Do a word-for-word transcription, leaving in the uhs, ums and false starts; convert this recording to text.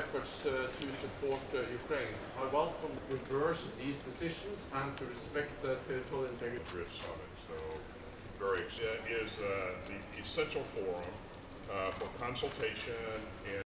efforts uh, to support uh, Ukraine. I welcome to reverse these decisions and to respect the territorial integrity. Summit. So, very it is uh, the essential forum uh, for consultation and